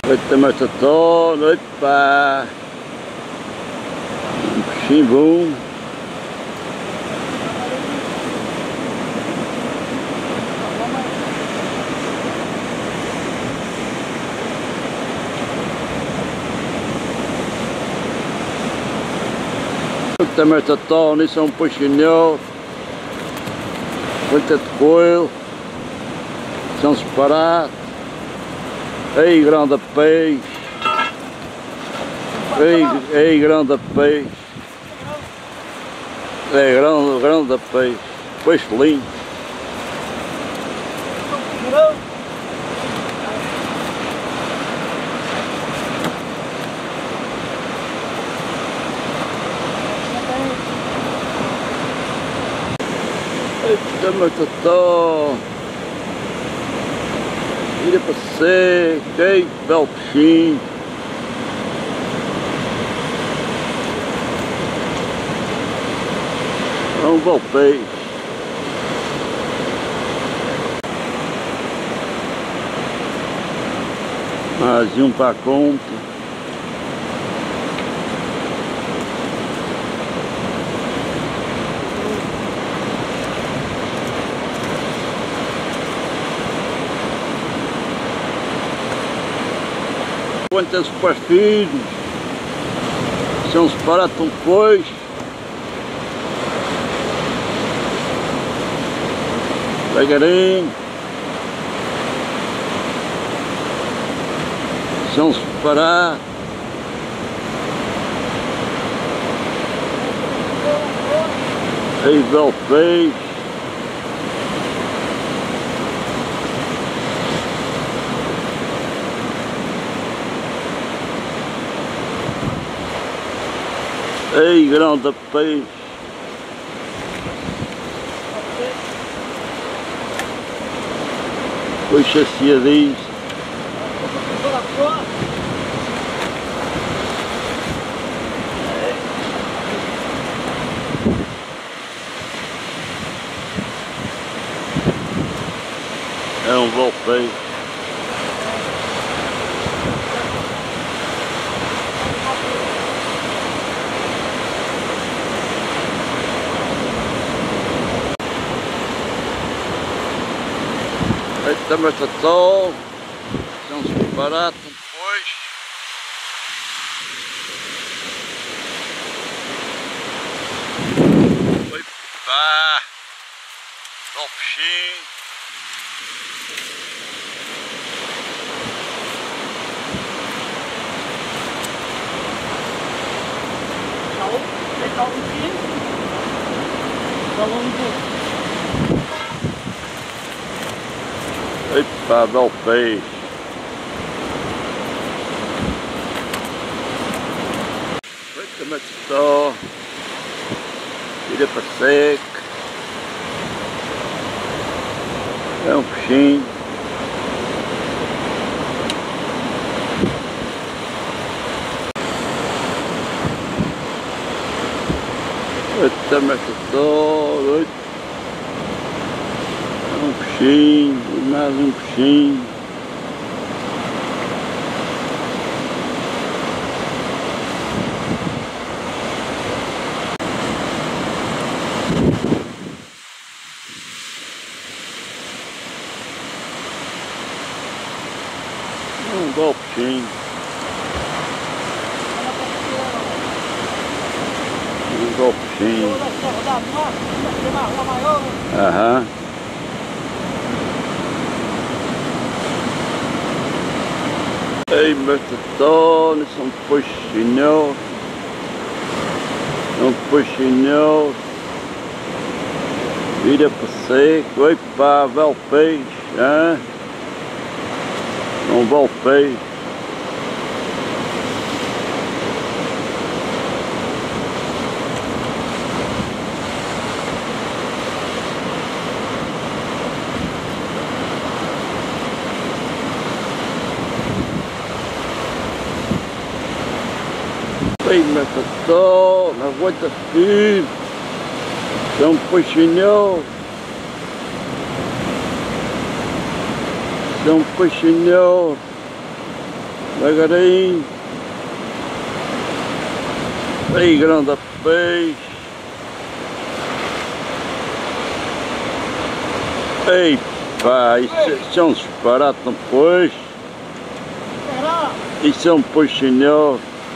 Eita, mas tá todo, opa! Chimbum! Eita, mas tá todo, isso é um puxinhão! Eita, de coelho! São separados! Ei, grande peixe! Ei, grande peixe! É grande peixe! Peixe lindo! Eita, mas tá! Vira para seco, ei, belo peixinho. É um belo peixe. Mais um para a conta. Quantos pastilhos são separados depois. Devagarinho são separados. Aí belo peixe. Ei, grande peixe! Peixe aciadinho! É um bom peixe! Eita, mas tá sol, são separados depois. Opa! Ó o peixinho. Epa, belo peixe. Eita, mas só. Vira para seco. É um peixinho. Eita, mas só. Um peixinho, mais um peixinho. Um bom peixinho. Um bom peixinho. Aham. Ei, mas tá, são peixinhos. São peixinhos. Vira para seco. Opa, belo peixe, hein? Um belo peixe. Ei, mas tá, não aguenta firme. São peixinhos. São peixinhos. Devagarinho. Aí, grande peixe. Ei, pá, isso é um disparate, não peixe. Isso é um peixinho.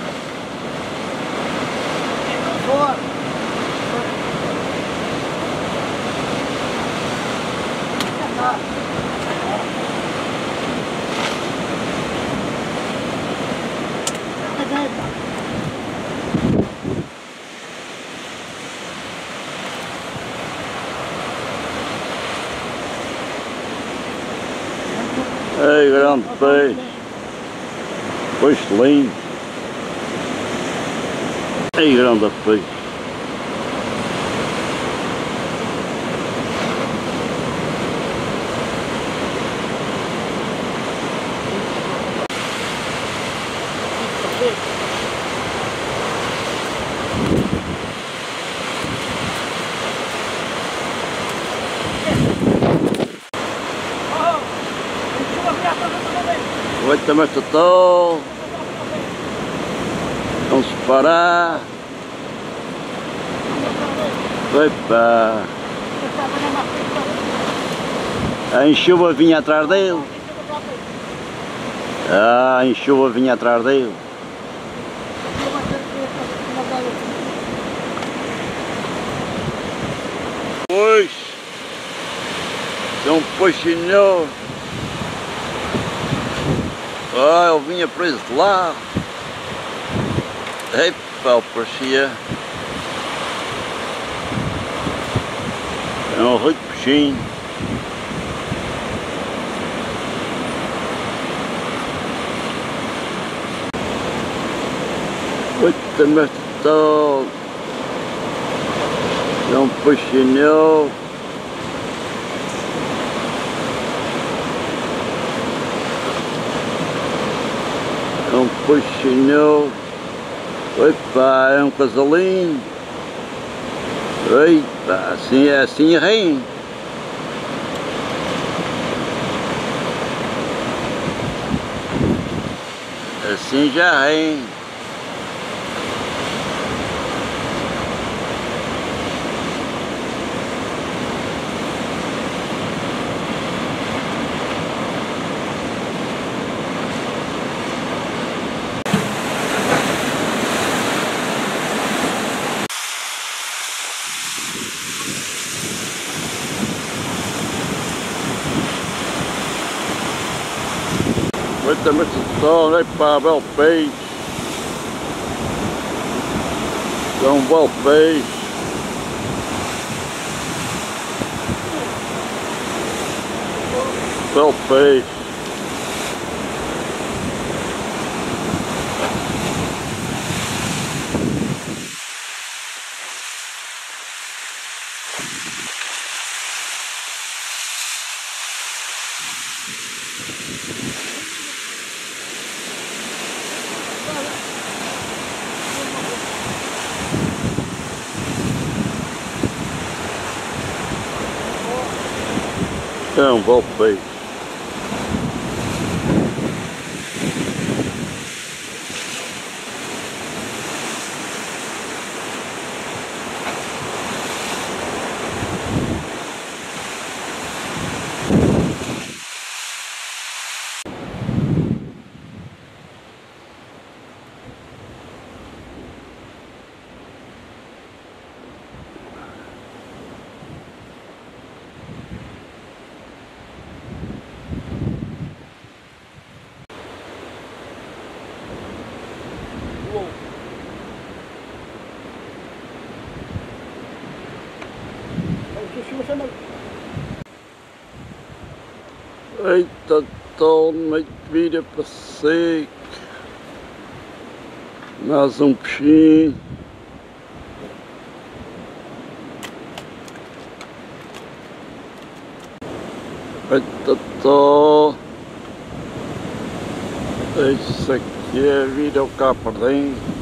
Ei, grande peixe. Peixe lindo. Ei, grande peixe. Vai também total. Vamos parar. Vai pá. Em chuva vinha atrás dele. Em chuva vinha atrás dele. Pois. É um peixinho. Ele vinha preso de lá. Epa, parecia. É um rico peixinho. Oita, mas tal. É um peixinho. É um peixinho. Epa, é um casalinho. Epa, assim é rainha. Assim já rainha. Eita, mas só, né, pá, belo peixe. É um belo peixe. Belo peixe. É um belo peixe. Eita, toma, vira para seco. Mais um peixinho. Eita, tó. Isso aqui é vida ao cá para dentro.